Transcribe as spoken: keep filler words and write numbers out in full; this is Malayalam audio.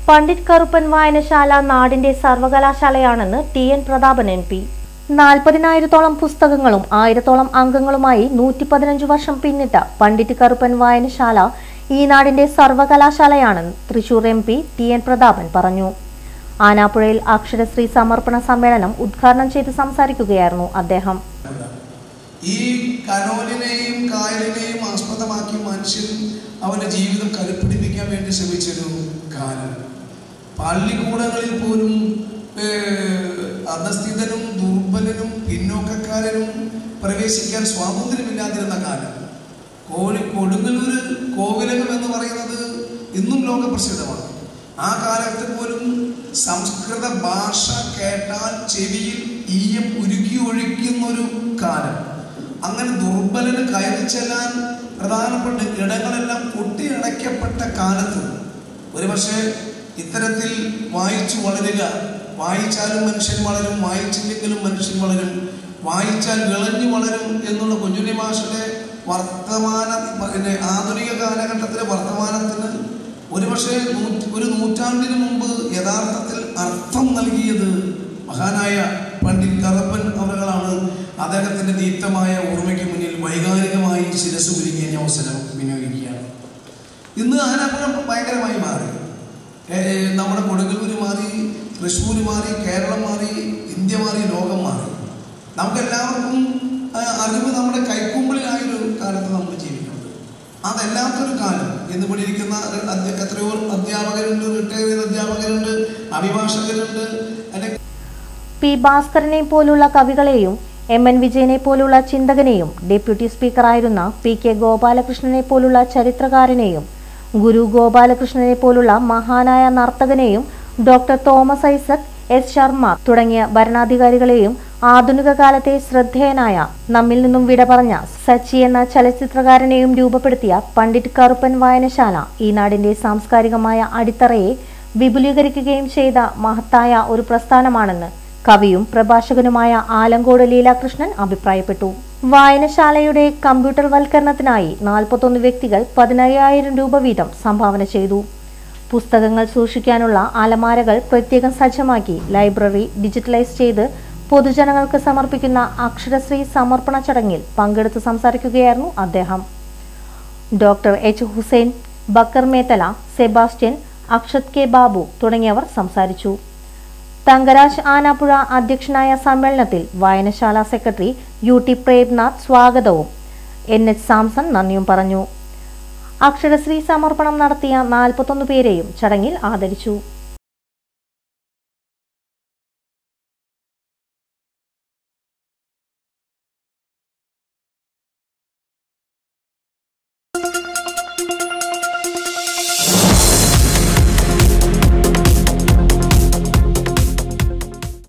പണ്ഡിറ്റ് കറുപ്പൻ വായനശാല നാടിന്റെ സർവകലാശാലയാണെന്ന് T N Prathapan M P. നാൽപ്പതിനായിരത്തോളം പുസ്തകങ്ങളും ആയിരത്തോളം അംഗങ്ങളുമായി നൂറ്റി പതിനഞ്ച് വർഷം പിന്നിട്ട പണ്ഡിറ്റ് കറുപ്പൻ വായനശാല ഈ നാടിന്റെ സർവകലാശാലയാണെന്ന് Thrissur M P T N Prathapan പറഞ്ഞു. ആനാപ്പുഴയിൽ അക്ഷരശ്രീ സമർപ്പണ സമ്മേളനം ഉദ്ഘാടനം ചെയ്ത് സംസാരിക്കുകയായിരുന്നു അദ്ദേഹം. ഈ കനോലിനെയും കായലിനെയും ആസ്പദമാക്കി മനുഷ്യൻ അവന്റെ ജീവിതം കരുപ്പിടിപ്പിക്കാൻ വേണ്ടി ശ്രമിച്ചൊരു കാലം. പള്ളിക്കൂടങ്ങളിൽ പോലും അധസ്ഥിതനും ദുർബലനും പിന്നോക്കക്കാരനും പ്രവേശിക്കാൻ സ്വാതന്ത്ര്യമില്ലാതിരുന്ന കാലം. കോഴി കൊടുങ്ങല്ലൂർ കോവിലകം എന്ന് പറയുന്നത് ഇന്നും ലോകപ്രസിദ്ധമാണ്. ആ കാലത്ത് പോലും സംസ്കൃത ഭാഷ കേട്ടാൽ ചെവിയിൽ ഈയം ഉരുക്കി ഒഴിക്കുന്നൊരു കാലം. അങ്ങനെ ദുർബലന് കയറി ചെല്ലാൻ പ്രധാനപ്പെട്ട ഇടങ്ങളെല്ലാം കൊട്ടിയടയ്ക്കപ്പെട്ട കാലത്ത് ഒരുപക്ഷെ ഇത്തരത്തിൽ വായിച്ചു വളരുക, വായിച്ചാലും മനുഷ്യൻ വളരും, വായിച്ചില്ലെങ്കിലും മനുഷ്യൻ വളരും, വായിച്ചാൽ വിളഞ്ഞു വളരും എന്നുള്ള കുഞ്ഞുണ്ണി മാഷയുടെ വർത്തമാന പിന്നെ ആധുനിക കാലഘട്ടത്തിലെ വർത്തമാനത്തിന് ഒരുപക്ഷെ ഒരു നൂറ്റാണ്ടിന് മുമ്പ് യഥാർത്ഥത്തിൽ അർത്ഥം നൽകിയത് മഹാനായ പണ്ഡിറ്റ് കറുപ്പൻ അവരുകളാണ്. അദ്ദേഹത്തിന്റെ ദീപ്തമായ ഓർമ്മയ്ക്ക് മുന്നിൽ വൈകാരികമായി ശിരസ് കുലുങ്ങിയ അവസരം വിനിയോഗിക്കുകയാണ്. ഇന്ന് ആനാപ്പുഴ ഭയങ്കരമായി മാറി. നമ്മുടെ കൊടുങ്ങല്ലൂർ മാറി, തൃശ്ശൂർ മാറി, കേരളം മാറി, ഇന്ത്യ മാറി, ലോകം മാറി. നമുക്കെല്ലാവർക്കും അറിവ് നമ്മുടെ കൈക്കുമ്പിളിലായൊരു കാലത്ത് നമ്മൾ ജീവിക്കുന്നത്. അതല്ലാത്തൊരു കാലം. ഇന്ന് ഇവിടെ ഇരിക്കുന്ന എത്രയോ അധ്യാപകരുണ്ട്, റിട്ടയർ ചെയ്ത അധ്യാപകരുണ്ട്, അഭിഭാഷകരുണ്ട്. പി ഭാസ്കരനെ പോലുള്ള കവികളെയും എം എൻ വിജയനെ പോലുള്ള ചിന്തകനെയും ഡെപ്യൂട്ടി സ്പീക്കറായിരുന്ന പി കെ ഗോപാലകൃഷ്ണനെ പോലുള്ള ചരിത്രകാരനെയും ഗുരു ഗോപാലകൃഷ്ണനെ പോലുള്ള മഹാനായ നർത്തകനെയും ഡോക്ടർ തോമസ് ഐസക്, എസ് ശർമ്മ തുടങ്ങിയ ഭരണാധികാരികളെയും ആധുനിക കാലത്തെ ശ്രദ്ധേയനായ നമ്മിൽ നിന്നും വിട പറഞ്ഞ സച്ചി എന്ന ചലച്ചിത്രകാരനെയും രൂപപ്പെടുത്തിയ പണ്ഡിറ്റ് കറുപ്പൻ വായനശാല ഈ നാടിന്റെ സാംസ്കാരികമായ അടിത്തറയെ വിപുലീകരിക്കുകയും ചെയ്ത മഹത്തായ ഒരു പ്രസ്ഥാനമാണെന്ന് കവിയും പ്രഭാഷകനുമായ ആലങ്കോട് ലീലാകൃഷ്ണൻ അഭിപ്രായപ്പെട്ടു. വായനശാലയുടെ കമ്പ്യൂട്ടർ വൽക്കരണത്തിനായി നാൽപ്പത്തൊന്ന് വ്യക്തികൾ പതിനയ്യായിരം രൂപ വീതം സംഭാവന ചെയ്തു. പുസ്തകങ്ങൾ സൂക്ഷിക്കാനുള്ള അലമാരകൾ പ്രത്യേകം സജ്ജമാക്കി ലൈബ്രറി ഡിജിറ്റലൈസ് ചെയ്ത് പൊതുജനങ്ങൾക്ക് സമർപ്പിക്കുന്ന അക്ഷരശ്രീ സമർപ്പണ ചടങ്ങിൽ പങ്കെടുത്ത് സംസാരിക്കുകയായിരുന്നു അദ്ദേഹം. Doctor H Hussain, Bakkar Methala, Sebastian, Akshath K Babu തുടങ്ങിയവർ സംസാരിച്ചു. തങ്കരാജ് ആനാപ്പുഴ അധ്യക്ഷനായ സമ്മേളനത്തിൽ വായനശാല സെക്രട്ടറി യു ടി പ്രേംനാഥ് സ്വാഗതവും എൻ എച്ച് സാംസൺ നന്ദിയും പറഞ്ഞു. അക്ഷരശ്രീ സമർപ്പണം നടത്തിയ നാൽപ്പത്തൊന്ന് പേരെയും ചടങ്ങിൽ ആദരിച്ചു.